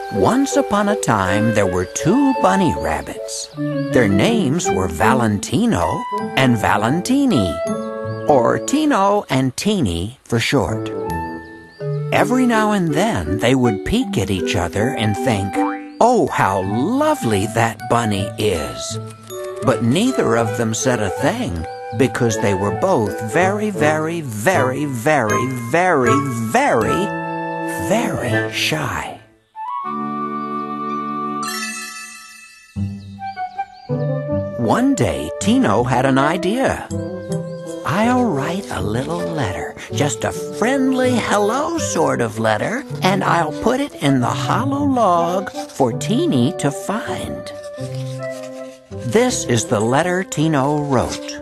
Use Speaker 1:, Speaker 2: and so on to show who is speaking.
Speaker 1: Once upon a time, there were two bunny rabbits. Their names were Valentino and Valentini, or Tino and Teeny for short. Every now and then, they would peek at each other and think, "Oh, how lovely that bunny is." But neither of them said a thing because they were both very, very, very, very, very, very, very shy. One day, Tino had an idea. "I'll write a little letter, just a friendly hello sort of letter, and I'll put it in the hollow log for Teeny to find." This is the letter Tino wrote.